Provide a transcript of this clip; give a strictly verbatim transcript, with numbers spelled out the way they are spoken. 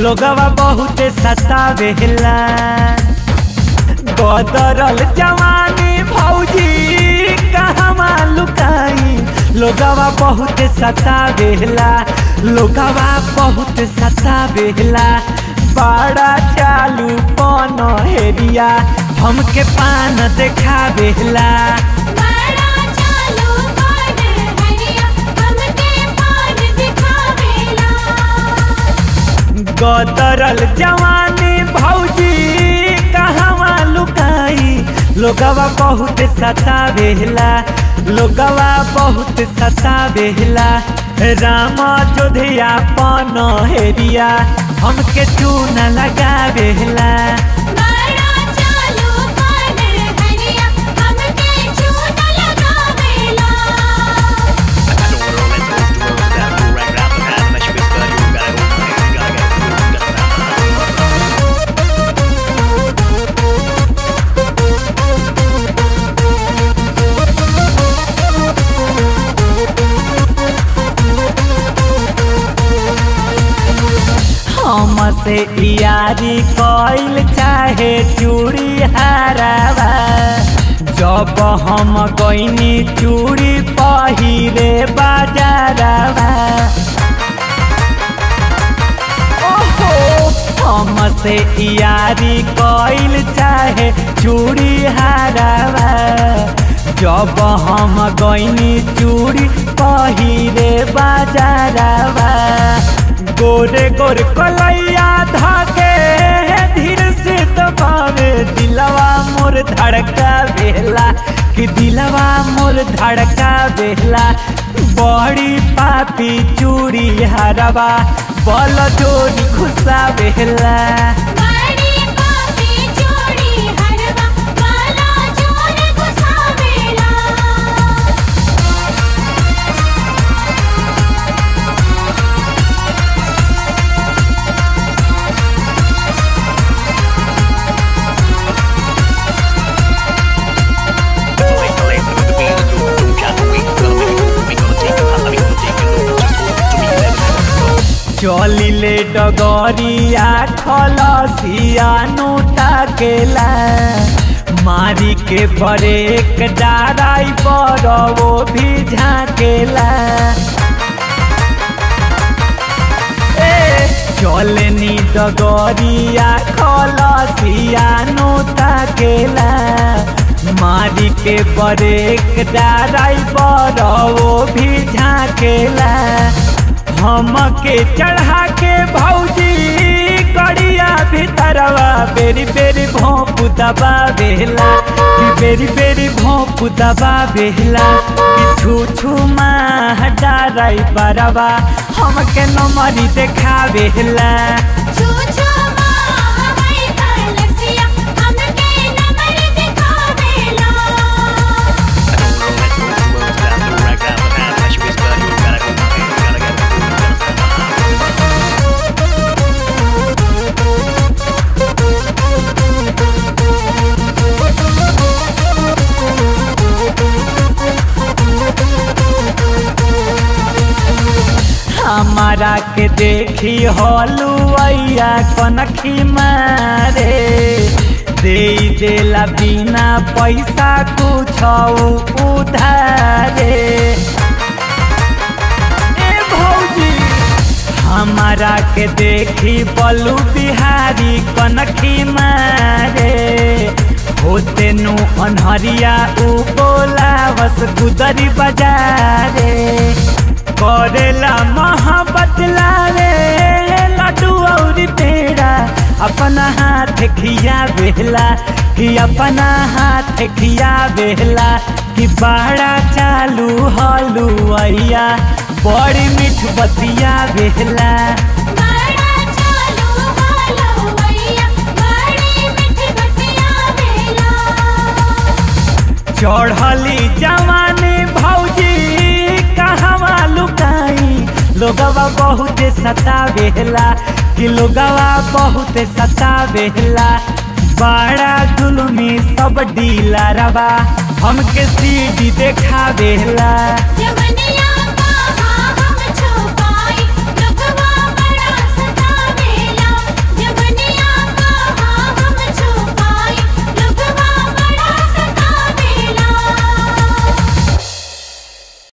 लोगवा बहुत सतावेला। गदरल जवानी भौजी कहवा लुकाई, लोगवा बहुत सतावेला, लोगवा बहुत सतावेला। बड़ा चालू पन हेरिया हमके पान देखावेला। गदरल जवानी भौजी कहवा लुकाई, लोगवा बहुत सतावेला, लोगवा बहुत सतावेला। राम जोधिया पन हेरिया हमके चून लगावेला। हमसे यारी कइल चाहे चूड़ी हरावा, जब हम गइनी चूड़ी पहिरे बाजारवा। ओहो हमसे यारी कइल चाहे चूड़ी हरावा, जब हम गइनी चूड़ी पहिरे बाजारवा। गोरे गोरे कलैया धाके धीर से दबावे, दिलवा मोर धड़का बेला कि दिलवा मोर धड़का बेला। बड़ी पापी चूड़ी हरवा बल जोड़ी खुशा बेला। चलिले डगरिया खलसिया नोटा केला, मारी के ब्रेक डाराई पर वो भी झाकेला। चलनी डगरिया खलसिया नोटा केला, मारी के ब्रेक डाराई पर वो भी झाकेला। हमके चढ़ा के भौजी कड़िया भीतरवा बेरी बेरी भोंप दबावेला, कि बेरी बेरी भोंप दबावेला। कि छू छू माह डाराई बरवा हमके नमरी देखावेला। हमारा के देखी हलुआइया कनखी मारे, दे देला बिना पैसा कुछ उधारे। ए भौजी हमारा के देखी बलू बिहारी कनखी मारे, होते नु अनहरिया उ बोला बस गुदरी बाजारे। करेला मोहब्बत लावे लड्डू और पेड़ा, अपना हाथ खिया बेला, कि अपना हाथ खिया बेला। कि बड़ा चालू हलुआइया बड़ी मीठ बतिया बेला। चढ़ली जवानी भौजी कहवा लुकाई, लोगवा बहुत सतावेला, कि लोगवा बहुत सतावेला। बड़ा जुल्मी सब डीलरवा हमके सीढ़ी देखावेला।